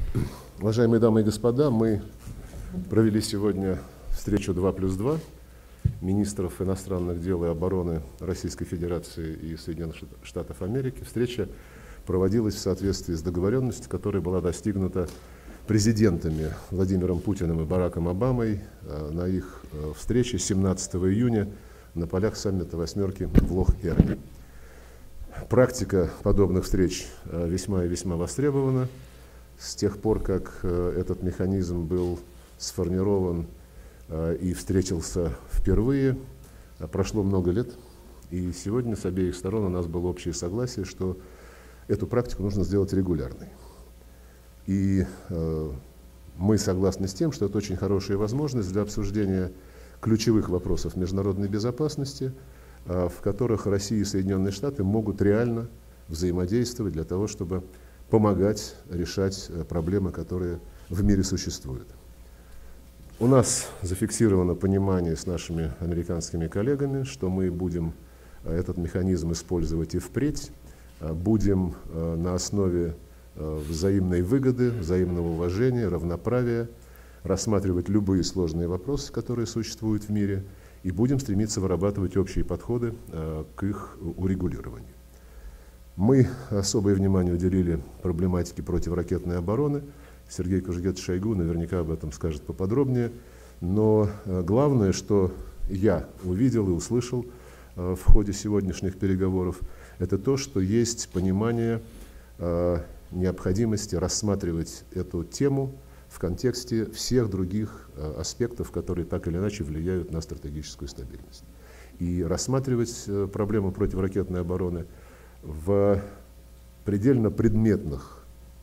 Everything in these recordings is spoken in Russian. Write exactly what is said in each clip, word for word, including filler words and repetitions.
Уважаемые дамы и господа, мы провели сегодня встречу два плюс два министров иностранных дел и обороны Российской Федерации и Соединенных Штатов Америки. Встреча проводилась в соответствии с договоренностью, которая была достигнута президентами Владимиром Путиным и Бараком Обамой на их встрече семнадцатого июня на полях саммита «восьмерки» в Лох-Эрне. Практика подобных встреч весьма и весьма востребована. С тех пор, как этот механизм был сформирован и встретился впервые, прошло много лет, и сегодня с обеих сторон у нас было общее согласие, что эту практику нужно сделать регулярной. И э, мы согласны с тем, что это очень хорошая возможность для обсуждения ключевых вопросов международной безопасности, э, в которых Россия и Соединенные Штаты могут реально взаимодействовать для того, чтобы помогать решать проблемы, которые в мире существуют. У нас зафиксировано понимание с нашими американскими коллегами, что мы будем этот механизм использовать и впредь, будем на основе взаимной выгоды, взаимного уважения, равноправия рассматривать любые сложные вопросы, которые существуют в мире, и будем стремиться вырабатывать общие подходы к их урегулированию. Мы особое внимание уделили проблематике противоракетной обороны. Сергей Кужугетович Шойгу наверняка об этом скажет поподробнее. Но главное, что я увидел и услышал в ходе сегодняшних переговоров, это то, что есть понимание необходимости рассматривать эту тему в контексте всех других аспектов, которые так или иначе влияют на стратегическую стабильность. И рассматривать проблему противоракетной обороны в предельно предметных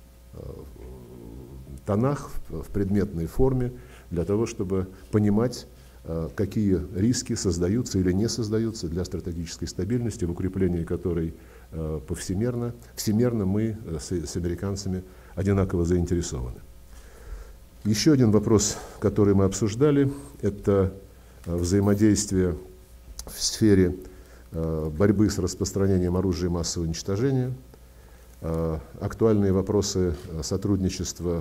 тонах, в предметной форме, для того, чтобы понимать, какие риски создаются или не создаются для стратегической стабильности, в укреплении которой повсемерно, всемерно мы с, с американцами одинаково заинтересованы. Еще один вопрос, который мы обсуждали, это взаимодействие в сфере борьбы с распространением оружия массового уничтожения, актуальные вопросы сотрудничества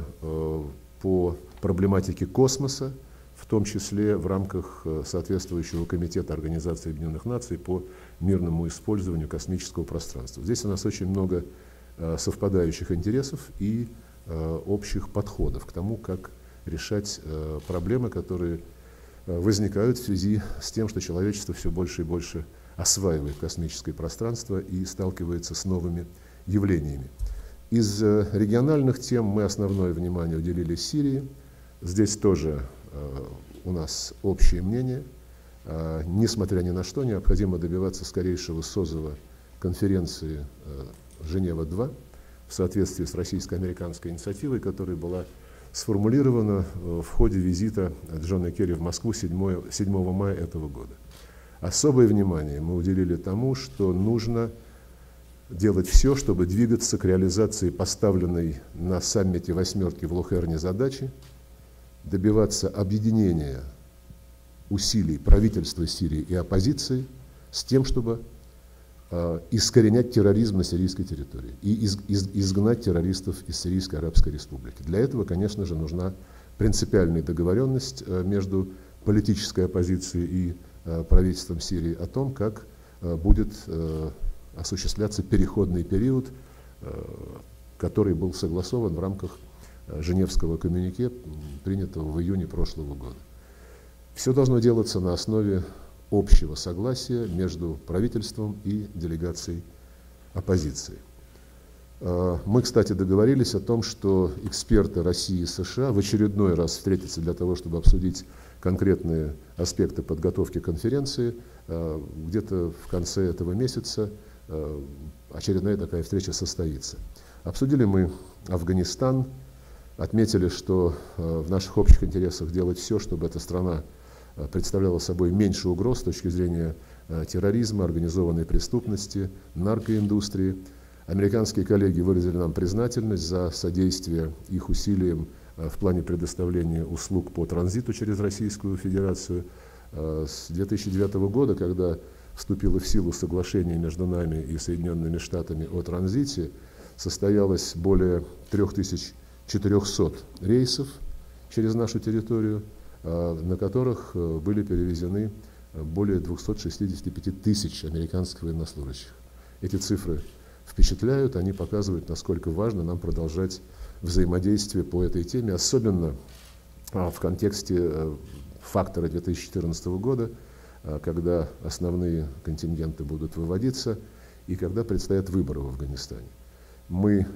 по проблематике космоса, в том числе в рамках соответствующего комитета Организации Объединенных Наций по мирному использованию космического пространства. Здесь у нас очень много совпадающих интересов и общих подходов к тому, как решать проблемы, которые возникают в связи с тем, что человечество все больше и больше осваивает космическое пространство и сталкивается с новыми явлениями. Из региональных тем мы основное внимание уделили Сирии. Здесь тоже э, у нас общее мнение. Э, несмотря ни на что, необходимо добиваться скорейшего созыва конференции э, Женева-два в соответствии с российско-американской инициативой, которая была сформулирована э, в ходе визита Джона Керри в Москву седьмого мая этого года. Особое внимание мы уделили тому, что нужно делать все, чтобы двигаться к реализации поставленной на саммите «восьмерки» в Лох-Эрне задачи, добиваться объединения усилий правительства Сирии и оппозиции с тем, чтобы э, искоренять терроризм на сирийской территории и из, из, изгнать террористов из Сирийской Арабской Республики. Для этого, конечно же, нужна принципиальная договоренность э, между политической оппозицией и правительством Сирии о том, как будет осуществляться переходный период, который был согласован в рамках Женевского коммюнике, принятого в июне прошлого года. Все должно делаться на основе общего согласия между правительством и делегацией оппозиции. Мы, кстати, договорились о том, что эксперты России и США в очередной раз встретятся для того, чтобы обсудить конкретные аспекты подготовки конференции. Где-то в конце этого месяца очередная такая встреча состоится. Обсудили мы Афганистан, отметили, что в наших общих интересах делать все, чтобы эта страна представляла собой меньше угроз с точки зрения терроризма, организованной преступности, наркоиндустрии. Американские коллеги выразили нам признательность за содействие их усилиям в плане предоставления услуг по транзиту через Российскую Федерацию. С две тысячи девятого года, когда вступило в силу соглашение между нами и Соединенными Штатами о транзите, состоялось более трех тысяч четырехсот рейсов через нашу территорию, на которых были перевезены более двухсот шестидесяти пяти тысяч американских военнослужащих. Эти цифры впечатляют, они показывают, насколько важно нам продолжать взаимодействие по этой теме, особенно в контексте фактора две тысячи четырнадцатого года, когда основные контингенты будут выводиться и когда предстоят выборы в Афганистане. Мы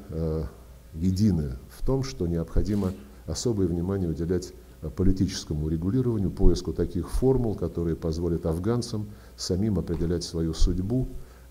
едины в том, что необходимо особое внимание уделять политическому регулированию, поиску таких формул, которые позволят афганцам самим определять свою судьбу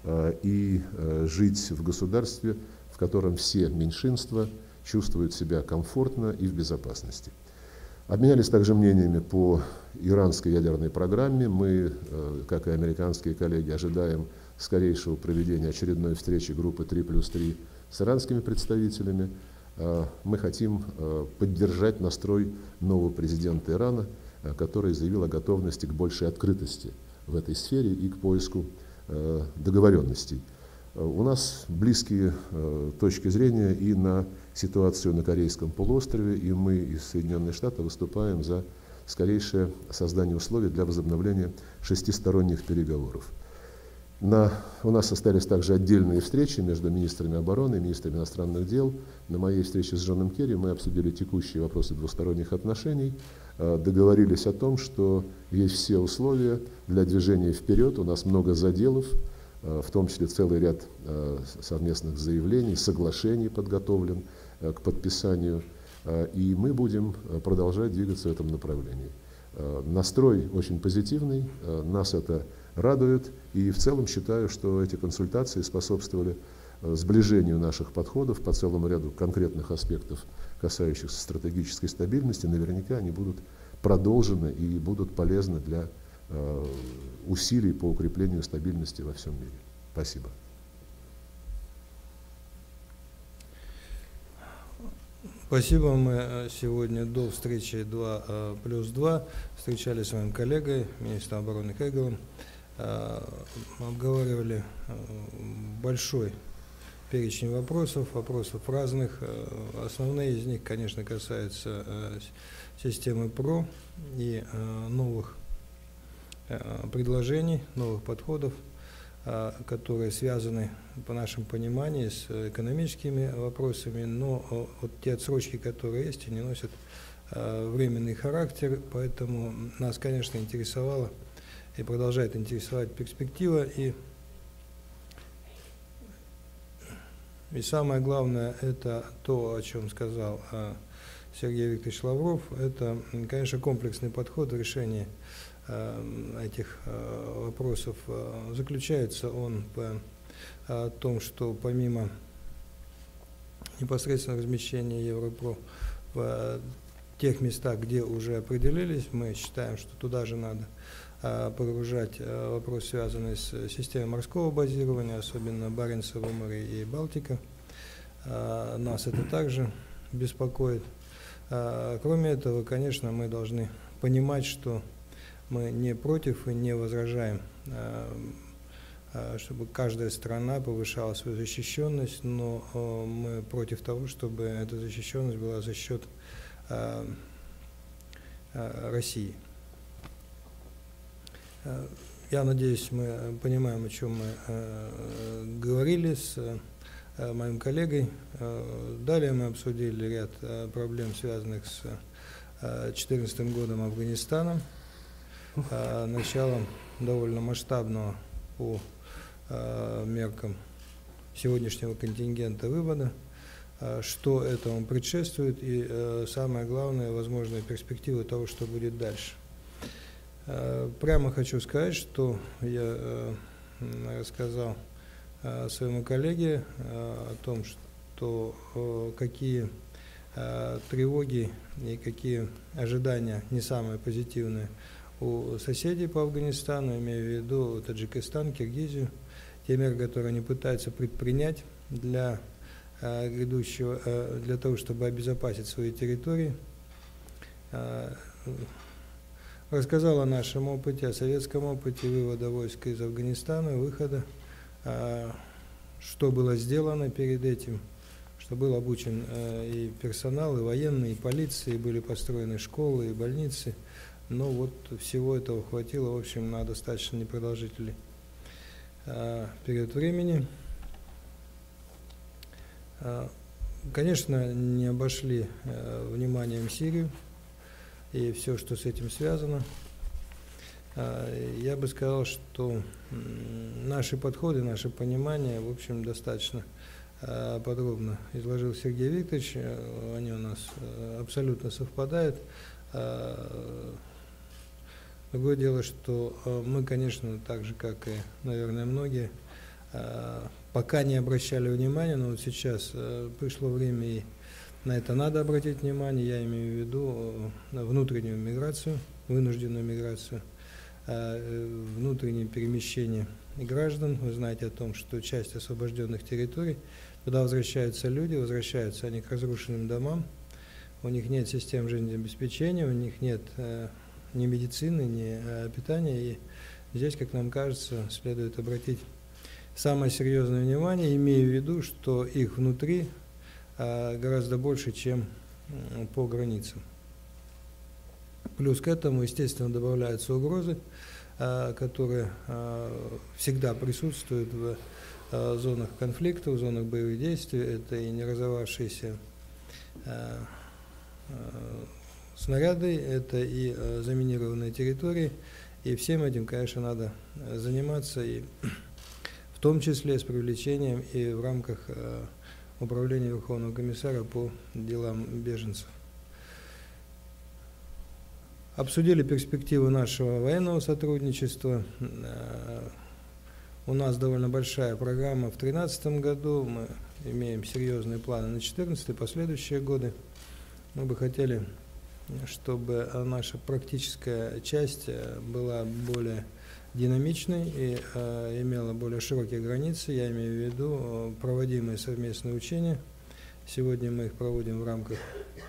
и жить в государстве, в котором все меньшинства чувствуют себя комфортно и в безопасности. Обменялись также мнениями по иранской ядерной программе. Мы, как и американские коллеги, ожидаем скорейшего проведения очередной встречи группы три плюс три с иранскими представителями. Мы хотим поддержать настрой нового президента Ирана, который заявил о готовности к большей открытости в этой сфере и к поиску договоренностей. У нас близкие точки зрения и на ситуацию на Корейском полуострове, и мы из Соединенных Штатов выступаем за скорейшее создание условий для возобновления шестисторонних переговоров. На, у нас состоялись также отдельные встречи между министрами обороны и министрами иностранных дел. На моей встрече с Джоном Керри мы обсудили текущие вопросы двусторонних отношений, договорились о том, что есть все условия для движения вперед. У нас много заделов, в том числе целый ряд совместных заявлений, соглашений подготовлен к подписанию, и мы будем продолжать двигаться в этом направлении. Настрой очень позитивный, нас это радует, и в целом считаю, что эти консультации способствовали сближению наших подходов по целому ряду конкретных аспектов, касающихся стратегической стабильности. Наверняка они будут продолжены и будут полезны для э, усилий по укреплению стабильности во всем мире. Спасибо. Спасибо. Мы сегодня до встречи два плюс два встречались с моим коллегой, министром обороны Кэгалом. Обговаривали большой перечень вопросов, вопросов разных. Основные из них, конечно, касаются системы ПРО и новых предложений, новых подходов, которые связаны, по нашему пониманию, с экономическими вопросами, но вот те отсрочки, которые есть, они носят временный характер, поэтому нас, конечно, интересовало и продолжает интересовать перспектива, и, и самое главное, это то, о чем сказал Сергей Викторович Лавров, это, конечно, комплексный подход в решении этих вопросов. Заключается он в том, что помимо непосредственного размещения Европро в тех местах, где уже определились, мы считаем, что туда же надо погружать вопрос, связанный с системой морского базирования, особенно Баренцево море и Балтика. Нас это также беспокоит. Кроме этого, конечно, мы должны понимать, что мы не против и не возражаем, чтобы каждая страна повышала свою защищенность, но мы против того, чтобы эта защищенность была за счет России. Я надеюсь, мы понимаем, о чем мы э, говорили с э, моим коллегой. Э, далее мы обсудили ряд э, проблем, связанных с две тысячи четырнадцатым годом Афганистаном, э, началом довольно масштабного по э, меркам сегодняшнего контингента вывода, э, что этому предшествует и, э, самое главное, возможные перспективы того, что будет дальше. Прямо хочу сказать, что я э, рассказал э, своему коллеге э, о том, что э, какие э, тревоги и какие ожидания не самые позитивные у соседей по Афганистану, имею в виду Таджикистан, Киргизию, те меры, которые они пытаются предпринять для э, грядущего, э, для того, чтобы обезопасить свои территории. Э, Рассказал о нашем опыте, о советском опыте вывода войск из Афганистана, выхода, что было сделано перед этим, что был обучен и персонал, и военные, и полиция, и были построены школы, и больницы. Но вот всего этого хватило, в общем, на достаточно непродолжительный период времени. Конечно, не обошли вниманием Сирию и все, что с этим связано. Я бы сказал, что наши подходы, наше понимание, в общем, достаточно подробно изложил Сергей Викторович. Они у нас абсолютно совпадают. Другое дело, что мы, конечно, так же, как и, наверное, многие, пока не обращали внимания, но вот сейчас пришло время, и на это надо обратить внимание. Я имею в виду внутреннюю миграцию, вынужденную миграцию, внутреннее перемещение граждан. Вы знаете о том, что часть освобожденных территорий, туда возвращаются люди, возвращаются они к разрушенным домам, у них нет систем жизнеобеспечения, у них нет ни медицины, ни питания, и здесь, как нам кажется, следует обратить самое серьезное внимание, имея в виду, что их внутри гораздо больше, чем по границам. Плюс к этому, естественно, добавляются угрозы, которые всегда присутствуют в зонах конфликта, в зонах боевых действий. Это и не разорвавшиеся снаряды, это и заминированные территории. И всем этим, конечно, надо заниматься, и в том числе с привлечением и в рамках управления Верховного комиссара по делам беженцев. Обсудили перспективы нашего военного сотрудничества. У нас довольно большая программа в две тысячи тринадцатом году. Мы имеем серьезные планы на две тысячи четырнадцатый и последующие годы. Мы бы хотели, чтобы наша практическая часть была более динамичной и э, имела более широкие границы. Я имею в виду проводимые совместные учения. Сегодня мы их проводим в рамках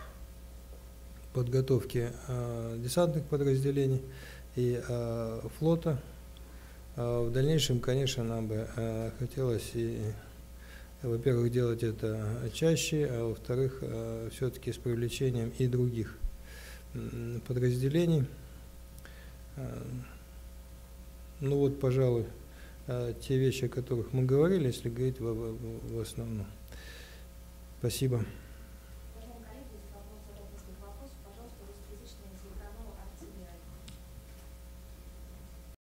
подготовки э, десантных подразделений и э, флота. Э, в дальнейшем, конечно, нам бы э, хотелось, и, во-первых, делать это чаще, а во-вторых, э, все-таки с привлечением и других э, подразделений. Э, ну вот, пожалуй, э, те вещи, о которых мы говорили, если говорить в, в, в основном. Спасибо.